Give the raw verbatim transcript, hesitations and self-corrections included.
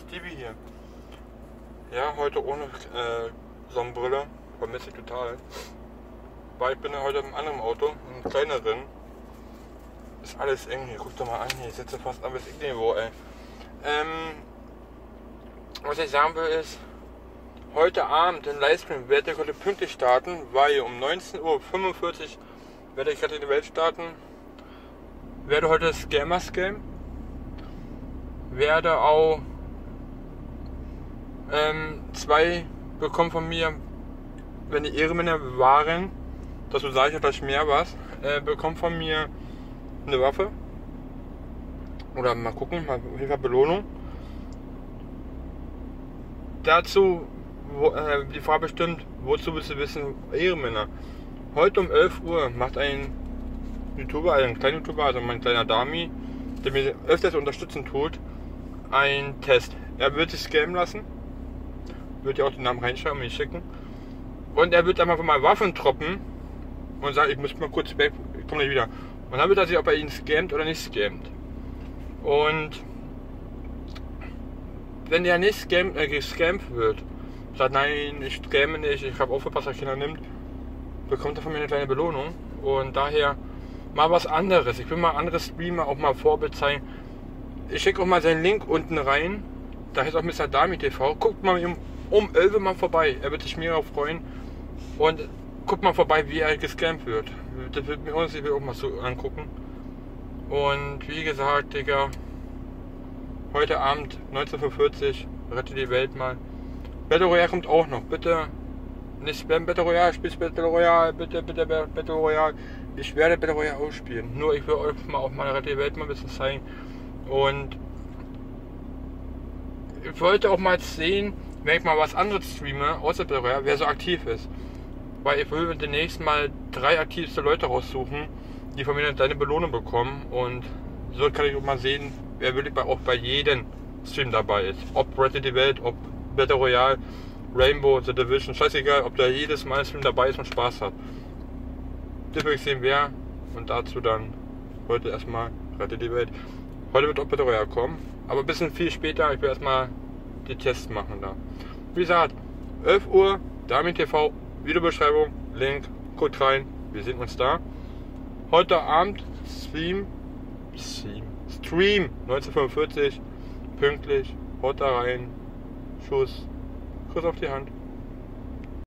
Stevie hier. Ja, heute ohne äh, Sonnenbrille. Vermisse ich total. Weil ich bin ja heute im anderen Auto, im kleineren. Ist alles eng hier. Guck doch mal an hier. Ich sitze fast am bis irgendwo, ey. Ähm, was ich sagen will ist, heute Abend den Livestream werde ich heute pünktlich starten, weil um neunzehn Uhr fünfundvierzig werde ich gerade in die Welt starten. Werde heute Scammer scam. Werde auch ähm, zwei bekommen von mir, wenn die Ehrenmänner waren, dazu sage ich gleich mehr was, äh, bekommen von mir eine Waffe. Oder mal gucken, mal auf jeden Fall Belohnung. Dazu wo, äh, die Frage bestimmt, wozu willst du wissen, Ehrenmänner? Heute um elf Uhr macht ein YouTuber, also ein kleiner YouTuber, also mein kleiner Dami, der mir öfters unterstützen tut, einen Test. Er wird sich scammen lassen, wird ja auch den Namen reinschreiben und mir schicken. Und er wird einfach mal Waffen droppen und sagt, ich muss mal kurz weg, ich komme nicht wieder. Und dann wird er sich, ob er ihn scammt oder nicht scammt. Und wenn er nicht scammt, äh, gescammt wird, sagt, nein, ich scamme nicht, ich habe aufgepasst, dass Kinder nimmt, bekommt er von mir eine kleine Belohnung. Und daher mal was anderes. Ich will mal andere Streamer auch mal Vorbild zeigen. Ich schicke auch mal seinen Link unten rein. Da heißt auch Mister Dami T V. Guckt mal um, um elf Uhr mal vorbei. Er wird sich mega freuen. Und guckt mal vorbei, wie er gescampt wird. Das wird mir uns auch mal so angucken. Und wie gesagt, Digga, heute Abend neunzehn Uhr fünfundvierzig, rette die Welt mal. Battle Royale kommt auch noch. Bitte nicht spam Battle Royale, spielst Battle Royale, bitte, bitte Battle Royale. Ich werde Battle Royale ausspielen. Nur ich will euch mal auf meine Rette die Welt mal ein bisschen zeigen. Und ich wollte auch mal sehen, wenn ich mal was anderes streame, außer Battle Royale, wer so aktiv ist. Weil ich will demnächst mal drei aktivste Leute raussuchen, die von mir eine Belohnung bekommen. Und so kann ich auch mal sehen, wer wirklich auch bei jedem Stream dabei ist. Ob Rette die Welt, ob Battle Royale, Rainbow, The Division, scheißegal, ob da jedes Mal ein Stream dabei ist und Spaß hat. Das will ich sehen, wer. Und dazu dann heute erstmal Rette die Welt. Heute wird auch Battle Royale kommen, aber ein bisschen viel später. Ich will erstmal die Tests machen da. Wie gesagt, elf Uhr, Dami T V, Videobeschreibung, Link, guckt rein, wir sehen uns da. Heute Abend Stream, Stream, Stream neunzehn Uhr fünfundvierzig, pünktlich, haut da rein, Schuss, Kuss auf die Hand.